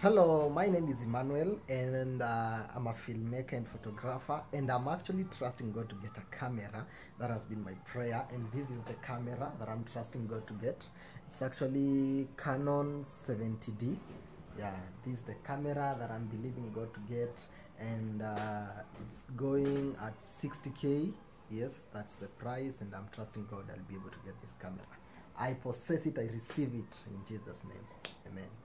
Hello, my name is Emmanuel, and I'm a filmmaker and photographer, and I'm actually trusting God to get a camera. That has been my prayer, and this is the camera that I'm trusting God to get. It's actually Canon 70D. Yeah, this is the camera that I'm believing God to get, and it's going at 60K. Yes, that's the price, and I'm trusting God I'll be able to get this camera. I possess it, I receive it in Jesus' name. Amen.